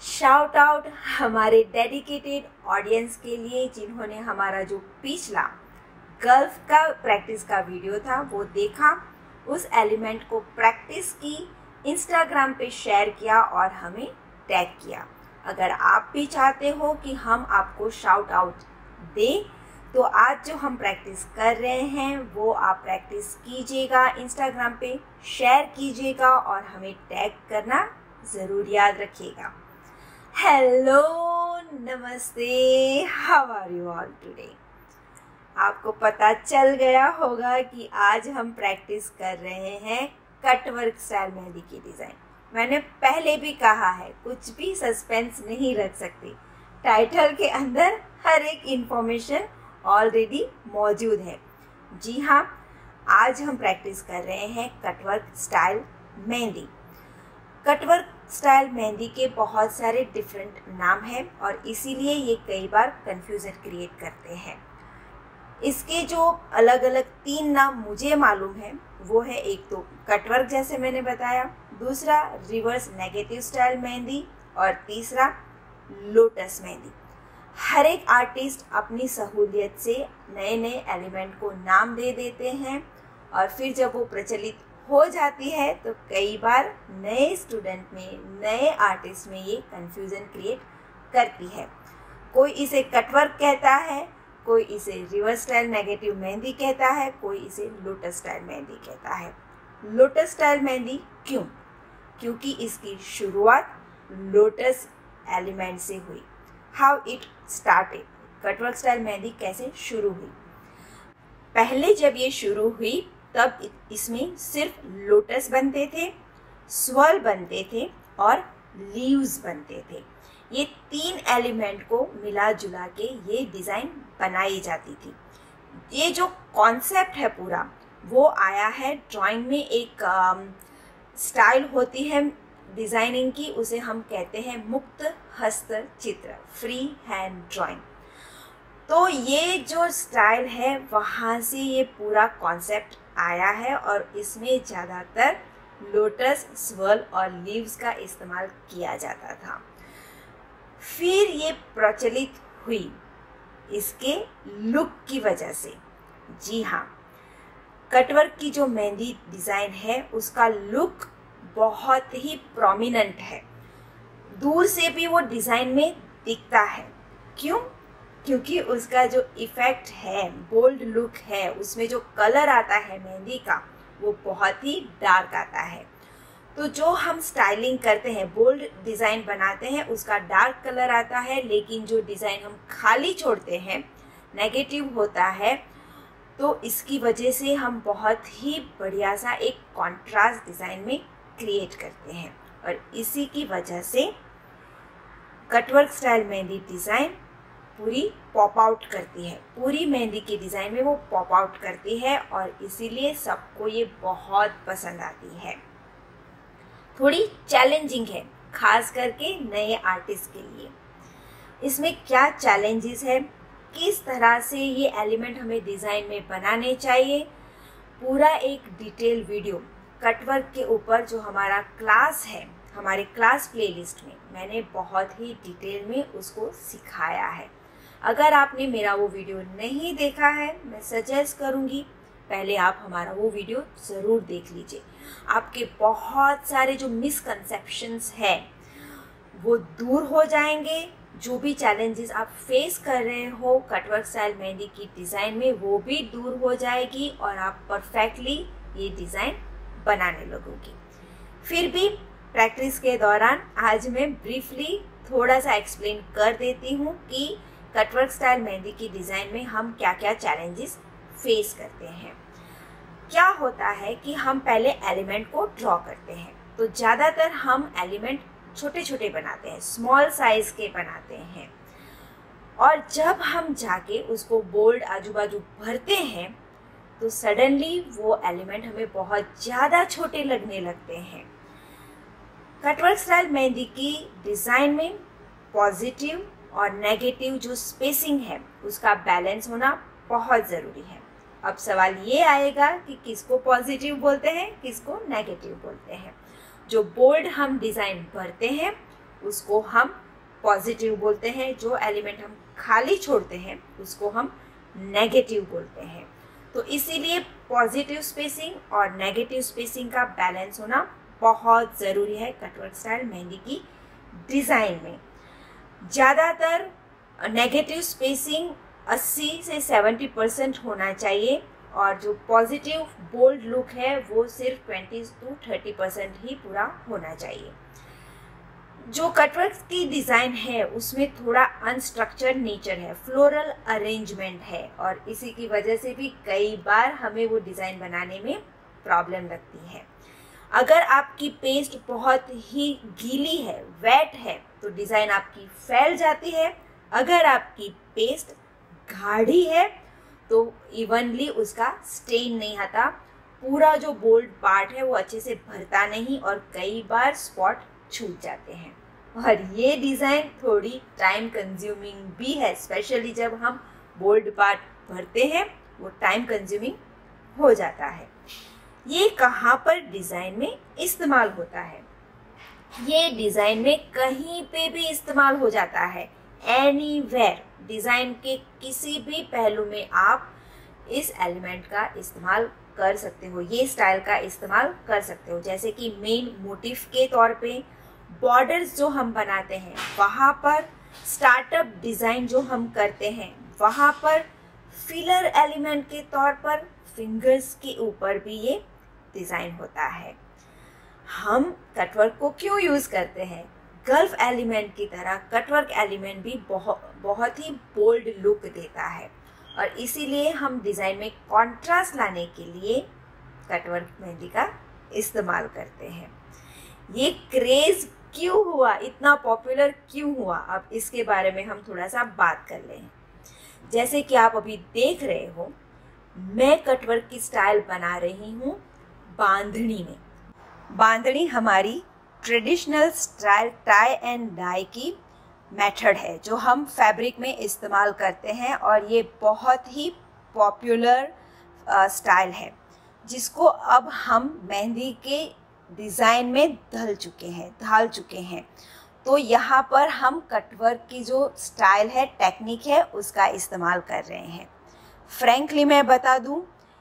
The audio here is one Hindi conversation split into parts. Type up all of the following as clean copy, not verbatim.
शाउट आउट हमारे डेडिकेटेड ऑडियंस के लिए जिन्होंने हमारा जो पिछला गल्फ का प्रैक्टिस का वीडियो था वो देखा, उस एलिमेंट को प्रैक्टिस की, इंस्टाग्राम पे शेयर किया और हमें टैग किया। अगर आप भी चाहते हो कि हम आपको शाउट आउट दें तो आज जो हम प्रैक्टिस कर रहे हैं वो आप प्रैक्टिस कीजिएगा, इंस्टाग्राम पे शेयर कीजिएगा और हमें टैग करना ज़रूर याद रखिएगा। हेलो, नमस्ते, how are you all today. आपको पता चल गया होगा कि आज हम प्रैक्टिस कर रहे हैं कटवर्क स्टाइल मेहंदी की डिज़ाइन। मैंने पहले भी कहा है कुछ भी सस्पेंस नहीं रख सकते, टाइटल के अंदर हर एक इंफॉर्मेशन ऑलरेडी मौजूद है। जी हाँ, आज हम प्रैक्टिस कर रहे हैं cutwork style mehndi. Cutwork style mehndi के बहुत सारे डिफरेंट नाम हैं और इसीलिए ये कई बार कंफ्यूजन क्रिएट करते हैं। इसके जो अलग अलग 3 नाम मुझे मालूम है वो है, एक तो कटवर्क जैसे मैंने बताया, दूसरा रिवर्स नेगेटिव स्टाइल मेहंदी और तीसरा लोटस मेहंदी। हर एक आर्टिस्ट अपनी सहूलियत से नए नए एलिमेंट को नाम दे देते हैं और फिर जब वो प्रचलित हो जाती है तो कई बार नए स्टूडेंट में, नए आर्टिस्ट में ये कंफ्यूजन क्रिएट करती है। कोई इसे कटवर्क कहता है, कोई इसे रिवर्स स्टाइल नेगेटिव मेहंदी कहता है, कोई इसे लोटस स्टाइल मेहंदी कहता है। लोटस स्टाइल मेहंदी क्यों? क्योंकि इसकी शुरुआत लोटस एलिमेंट से हुई। How it started, cutwork style mehndi कैसे शुरू हुई? पहले जब ये शुरू हुई तब इसमें सिर्फ लोटस बनते थे, स्वर्ल बनते थे और लीव्स बनते थे। ये 3 एलिमेंट को मिला जुला के ये डिज़ाइन बनाई जाती थी। ये जो कॉन्सेप्ट है पूरा वो आया है ड्राइंग में। एक स्टाइल होती है डिज़ाइनिंग की, उसे हम कहते हैं मुक्त हस्त चित्र, फ्री हैंड ड्राइंग। तो ये जो स्टाइल है वहाँ से ये पूरा कॉन्सेप्ट आया है और इसमें ज़्यादातर लोटस, स्वर्ल और लीव्स का इस्तेमाल किया जाता था। फिर ये प्रचलित हुई इसके लुक की वजह से। जी हाँ, कटवर्क की जो मेहंदी डिज़ाइन है उसका लुक बहुत ही प्रोमिनेंट है, दूर से भी वो डिज़ाइन में दिखता है। क्यों? क्योंकि उसका जो इफ़ेक्ट है, बोल्ड लुक है, उसमें जो कलर आता है मेहंदी का वो बहुत ही डार्क आता है। तो जो हम स्टाइलिंग करते हैं, बोल्ड डिज़ाइन बनाते हैं, उसका डार्क कलर आता है, लेकिन जो डिज़ाइन हम खाली छोड़ते हैं, नेगेटिव होता है, तो इसकी वजह से हम बहुत ही बढ़िया सा एक कॉन्ट्रास्ट डिज़ाइन में क्रिएट करते हैं और इसी की वजह से कटवर्क स्टाइल मेहंदी डिज़ाइन पूरी पॉप आउट करती है। पूरी मेहंदी की डिज़ाइन में वो पॉप आउट करती है और इसीलिए सबको ये बहुत पसंद आती है। थोड़ी चैलेंजिंग है, खास करके नए आर्टिस्ट के लिए। इसमें क्या चैलेंजेस है, किस तरह से ये एलिमेंट हमें डिज़ाइन में बनाने चाहिए, पूरा एक डिटेल वीडियो कटवर्क के ऊपर जो हमारा क्लास है, हमारे क्लास प्लेलिस्ट में मैंने बहुत ही डिटेल में उसको सिखाया है। अगर आपने मेरा वो वीडियो नहीं देखा है, मैं सजेस्ट करूँगी पहले आप हमारा वो वीडियो ज़रूर देख लीजिए। आपके बहुत सारे जो मिसकंसेप्शंस हैं वो दूर हो जाएंगे। जो भी चैलेंजेस आप फेस कर रहे हो कटवर्क स्टाइल मेहंदी की डिज़ाइन में वो भी दूर हो जाएगी और आप परफेक्टली ये डिज़ाइन बनाने लगोगी। फिर भी प्रैक्टिस के दौरान आज मैं ब्रीफली थोड़ा सा एक्सप्लेन कर देती हूँ कि कटवर्क स्टाइल मेहंदी की डिज़ाइन में हम क्या क्या चैलेंजेस फेस करते हैं। क्या होता है कि हम पहले एलिमेंट को ड्रॉ करते हैं तो ज़्यादातर हम एलिमेंट छोटे छोटे बनाते हैं, स्मॉल साइज़ के बनाते हैं, और जब हम जाके उसको बोल्ड आजू बाजू भरते हैं तो सडनली वो एलिमेंट हमें बहुत ज़्यादा छोटे लगने लगते हैं। कटवर्क स्टाइल मेहंदी की डिज़ाइन में पॉजिटिव और नेगेटिव जो स्पेसिंग है उसका बैलेंस होना बहुत ज़रूरी है। अब सवाल ये आएगा कि किसको पॉजिटिव बोलते हैं, किसको नेगेटिव बोलते हैं। जो बोल्ड हम डिज़ाइन भरते हैं उसको हम पॉजिटिव बोलते हैं, जो एलिमेंट हम खाली छोड़ते हैं उसको हम नेगेटिव बोलते हैं। तो इसीलिए पॉजिटिव स्पेसिंग और नेगेटिव स्पेसिंग का बैलेंस होना बहुत ज़रूरी है कटवर्क स्टाइल मेहंदी की डिज़ाइन में। ज़्यादातर नेगेटिव स्पेसिंग 80 से 70% होना चाहिए और जो पॉजिटिव बोल्ड लुक है वो सिर्फ 20 to 30% ही पूरा होना चाहिए। जो कटवर्क की डिज़ाइन है उसमें थोड़ा अनस्ट्रक्चर्ड नेचर है, फ्लोरल अरेंजमेंट है और इसी की वजह से भी कई बार हमें वो डिज़ाइन बनाने में प्रॉब्लम लगती है। अगर आपकी पेस्ट बहुत ही गीली है, वेट है, तो डिज़ाइन आपकी फैल जाती है। अगर आपकी पेस्ट गाढ़ी है तो इवनली उसका स्टेन नहीं आता, पूरा जो बोल्ड पार्ट है वो अच्छे से भरता नहीं और कई बार स्पॉट छूट जाते हैं। और ये डिज़ाइन थोड़ी टाइम कंज्यूमिंग भी है, स्पेशली जब हम बोल्ड पार्ट भरते हैं वो टाइम कंज्यूमिंग हो जाता है। ये कहाँ पर डिज़ाइन में इस्तेमाल होता है? ये डिज़ाइन में कहीं पे भी इस्तेमाल हो जाता है, एनीवेयर। डिज़ाइन के किसी भी पहलू में आप इस एलिमेंट का इस्तेमाल कर सकते हो, ये स्टाइल का इस्तेमाल कर सकते हो। जैसे कि मेन मोटिफ के तौर पे, बॉर्डर्स जो हम बनाते हैं वहाँ पर, स्टार्टअप डिज़ाइन जो हम करते हैं वहाँ पर, फिलर एलिमेंट के तौर पर फिंगर्स के ऊपर भी ये डिज़ाइन होता है। हम कटवर्क को क्यों यूज़ करते हैं? गल्फ एलिमेंट की तरह कटवर्क एलिमेंट भी बहुत ही बोल्ड लुक देता है और इसीलिए हम डिज़ाइन में कॉन्ट्रास्ट लाने के लिए कटवर्क मेहंदी का इस्तेमाल करते हैं। ये क्रेज़ क्यों हुआ, इतना पॉपुलर क्यों हुआ, अब इसके बारे में हम थोड़ा सा बात कर लें। जैसे कि आप अभी देख रहे हो, मैं कटवर्क की स्टाइल बना रही हूँ बांधनी में। बांधनी हमारी traditional style tie and dye की मेथड है जो हम फैब्रिक में इस्तेमाल करते हैं और ये बहुत ही पॉपुलर स्टाइल है जिसको अब हम मेहंदी के डिज़ाइन में ढाल चुके हैं। तो यहाँ पर हम कटवर्क की जो स्टाइल है, टेक्निक है, उसका इस्तेमाल कर रहे हैं। फ्रैंकली मैं बता दूँ,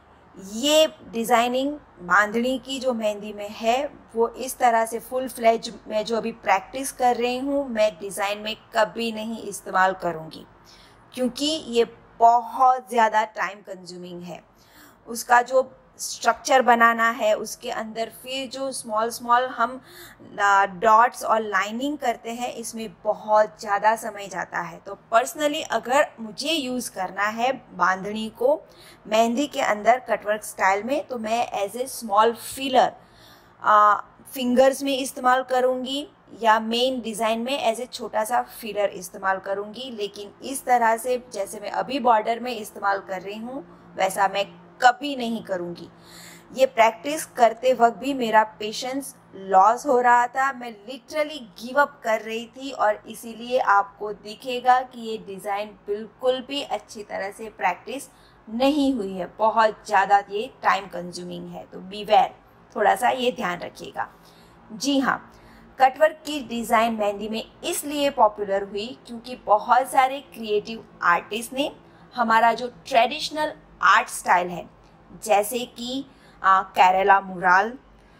ये डिज़ाइनिंग बांधनी की जो मेहंदी में है वो इस तरह से फुल फ्लेज में जो अभी प्रैक्टिस कर रही हूँ, मैं डिज़ाइन में कभी नहीं इस्तेमाल करूँगी क्योंकि ये बहुत ज़्यादा टाइम कंज्यूमिंग है। उसका जो स्ट्रक्चर बनाना है, उसके अंदर फिर जो स्मॉल हम डॉट्स और लाइनिंग करते हैं, इसमें बहुत ज़्यादा समय जाता है। तो पर्सनली अगर मुझे यूज़ करना है बांधनी को मेहंदी के अंदर कटवर्क स्टाइल में, तो मैं as a small filler fingers में इस्तेमाल करूँगी या मेन डिज़ाइन में एज ए छोटा सा फिलर इस्तेमाल करूँगी। लेकिन इस तरह से जैसे मैं अभी बॉर्डर में इस्तेमाल कर रही हूँ वैसा मैं कभी नहीं करूँगी। ये प्रैक्टिस करते वक्त भी मेरा पेशेंस लॉस हो रहा था, मैं लिटरली गिव अप कर रही थी और इसीलिए आपको दिखेगा कि ये डिज़ाइन बिल्कुल भी अच्छी तरह से प्रैक्टिस नहीं हुई है, बहुत ज़्यादा ये टाइम कंज्यूमिंग है। तो बीवेयर, थोड़ा सा ये ध्यान रखिएगा। जी हाँ, कटवर्क की डिज़ाइन मेहंदी में इसलिए पॉपुलर हुई क्योंकि बहुत सारे क्रिएटिव आर्टिस्ट ने हमारा जो ट्रेडिशनल आर्ट स्टाइल है, जैसे कि केरला मुराल,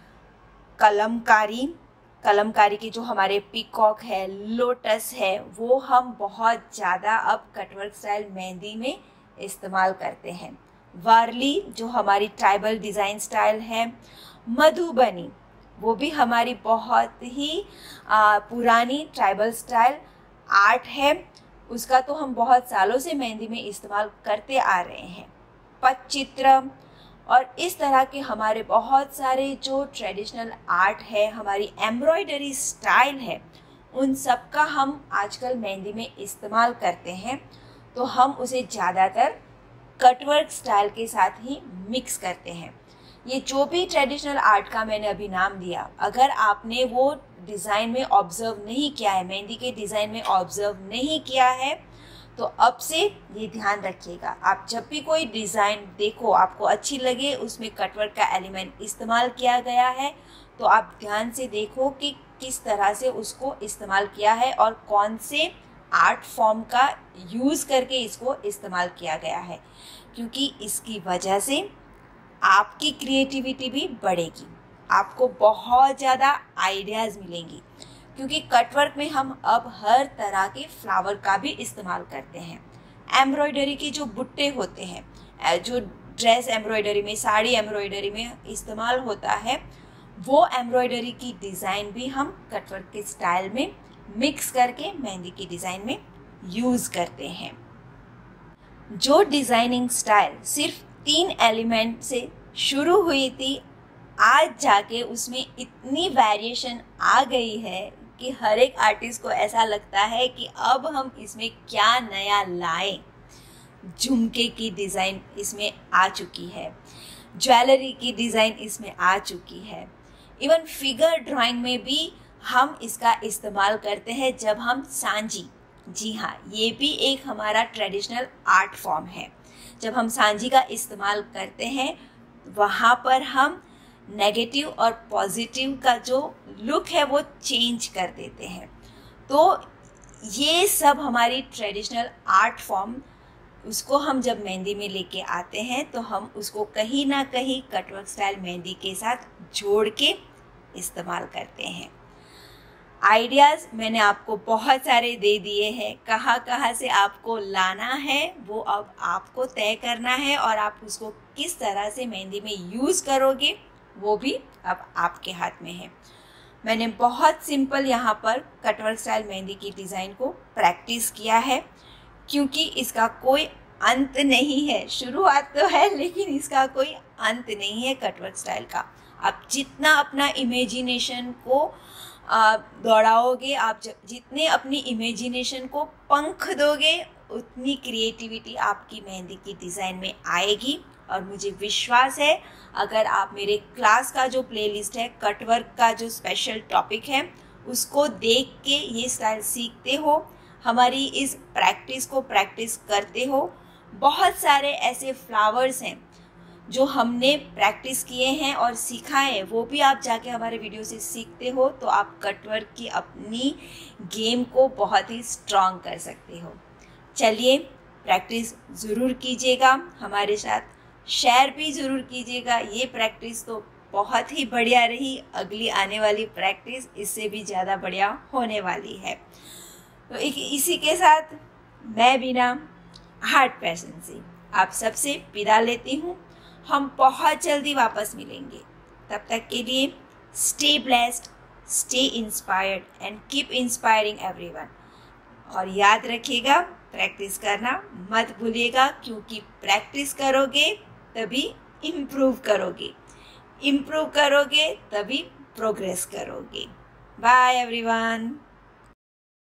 कलमकारी के जो हमारे पीकॉक है, लोटस है, वो हम बहुत ज़्यादा अब कटवर्क स्टाइल मेहंदी में इस्तेमाल करते हैं। वारली जो हमारी ट्राइबल डिज़ाइन स्टाइल है, मधुबनी वो भी हमारी बहुत ही पुरानी ट्राइबल स्टाइल आर्ट है, उसका तो हम बहुत सालों से मेहंदी में इस्तेमाल करते आ रहे हैं। पच्चित्र और इस तरह के हमारे बहुत सारे जो ट्रेडिशनल आर्ट है, हमारी एम्ब्रॉयडरी स्टाइल है, उन सब का हम आजकल मेहंदी में इस्तेमाल करते हैं। तो हम उसे ज़्यादातर कटवर्क स्टाइल के साथ ही मिक्स करते हैं। ये जो भी ट्रेडिशनल आर्ट का मैंने अभी नाम दिया, अगर आपने वो डिज़ाइन में ऑब्ज़र्व नहीं किया है, मेहंदी के डिज़ाइन में ऑब्ज़र्व नहीं किया है, तो अब से ये ध्यान रखिएगा। आप जब भी कोई डिज़ाइन देखो, आपको अच्छी लगे, उसमें कटवर्क का एलिमेंट इस्तेमाल किया गया है, तो आप ध्यान से देखो कि किस तरह से उसको इस्तेमाल किया है और कौन से आर्ट फॉर्म का यूज़ करके इसको इस्तेमाल किया गया है, क्योंकि इसकी वजह से आपकी क्रिएटिविटी भी बढ़ेगी, आपको बहुत ज़्यादा आइडियाज़ मिलेंगी। क्योंकि कटवर्क में हम अब हर तरह के फ्लावर का भी इस्तेमाल करते हैं। एम्ब्रॉयडरी के जो बुट्टे होते हैं, जो ड्रेस एम्ब्रॉयडरी में, साड़ी एम्ब्रॉयडरी में इस्तेमाल होता है, वो एम्ब्रॉयडरी की डिज़ाइन भी हम कटवर्क के स्टाइल में मिक्स करके मेहंदी की डिज़ाइन में यूज़ करते हैं। जो डिज़ाइनिंग स्टाइल सिर्फ 3 एलिमेंट से शुरू हुई थी, आज जाके उसमें इतनी वेरिएशन आ गई है कि हर एक आर्टिस्ट को ऐसा लगता है कि अब हम इसमें क्या नया लाएं। झुमके की डिज़ाइन इसमें आ चुकी है, ज्वेलरी की डिज़ाइन इसमें आ चुकी है, इवन फिगर ड्राइंग में भी हम इसका इस्तेमाल करते हैं जब हम सांजी, जी हाँ, ये भी एक हमारा ट्रेडिशनल आर्ट फॉर्म है। जब हम सांजी का इस्तेमाल करते हैं, वहाँ पर हम नेगेटिव और पॉजिटिव का जो लुक है वो चेंज कर देते हैं। तो ये सब हमारी ट्रेडिशनल आर्ट फॉर्म, उसको हम जब मेहंदी में लेके आते हैं तो हम उसको कहीं ना कहीं कटवर्क स्टाइल मेहंदी के साथ जोड़ के इस्तेमाल करते हैं। आइडियाज़ मैंने आपको बहुत सारे दे दिए हैं, कहाँ से आपको लाना है वो अब आपको तय करना है, और आप उसको किस तरह से मेहंदी में यूज़ करोगे वो भी अब आपके हाथ में है। मैंने बहुत सिंपल यहाँ पर कटवर्क स्टाइल मेहंदी की डिज़ाइन को प्रैक्टिस किया है, क्योंकि इसका कोई अंत नहीं है। शुरुआत तो है लेकिन इसका कोई अंत नहीं है कटवर्क स्टाइल का। आप जितना अपना इमेजिनेशन को दौड़ाओगे, आप जितने अपनी इमेजिनेशन को पंख दोगे, उतनी क्रिएटिविटी आपकी मेहंदी की डिज़ाइन में आएगी। और मुझे विश्वास है, अगर आप मेरे क्लास का जो प्लेलिस्ट है, कटवर्क का जो स्पेशल टॉपिक है, उसको देख के ये स्टाइल सीखते हो, हमारी इस प्रैक्टिस को प्रैक्टिस करते हो, बहुत सारे ऐसे फ्लावर्स हैं जो हमने प्रैक्टिस किए हैं और सिखाए हैं, वो भी आप जाके हमारे वीडियो से सीखते हो, तो आप कटवर्क की अपनी गेम को बहुत ही स्ट्रॉन्ग कर सकते हो। चलिए, प्रैक्टिस ज़रूर कीजिएगा, हमारे साथ शेयर भी ज़रूर कीजिएगा। ये प्रैक्टिस तो बहुत ही बढ़िया रही, अगली आने वाली प्रैक्टिस इससे भी ज़्यादा बढ़िया होने वाली है। तो इसी के साथ मैं बिना हार्ट पैशन से आप सबसे विदा लेती हूँ। हम बहुत जल्दी वापस मिलेंगे, तब तक के लिए stay blessed, stay inspired and keep inspiring everyone. और याद रखिएगा, प्रैक्टिस करना मत भूलिएगा, क्योंकि प्रैक्टिस करोगे तभी इम्प्रूव करोगे, इम्प्रूव करोगे तभी प्रोग्रेस करोगे। Bye everyone.